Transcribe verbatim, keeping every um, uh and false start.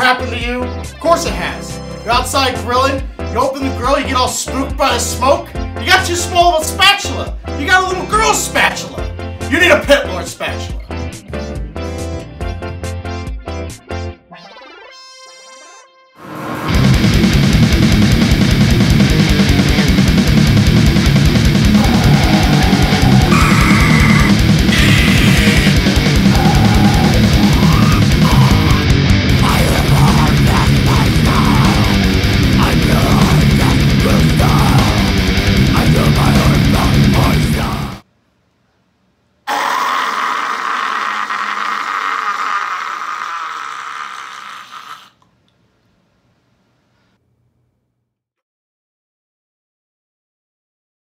happened to you? Of course it has. You're outside grilling, you open the grill, you get all spooked by the smoke. You got too small of a spatula. You got a little girl's spatula. You need a Pit Lord Spatula.